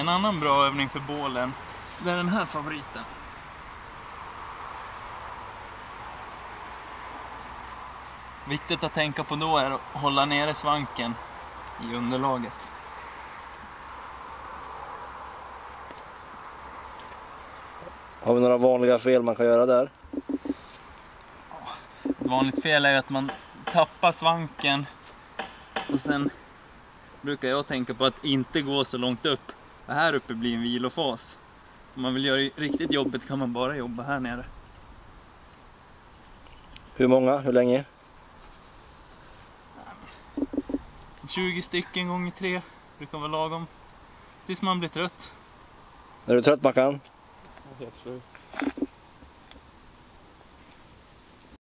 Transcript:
En annan bra övning för bålen, det är den här favoriten. Viktigt att tänka på då är att hålla nere svanken i underlaget. Har vi några vanliga fel man kan göra där? Ett vanligt fel är att man tappar svanken och sen brukar jag tänka på att inte gå så långt upp. Det här uppe blir en vilofas. Om man vill göra det riktigt jobbigt kan man bara jobba här nere. Hur många? Hur länge? 20 stycken gånger 3 brukar vara lagom. Tills man blir trött. Är du trött, Mackan? Jag är helt slut.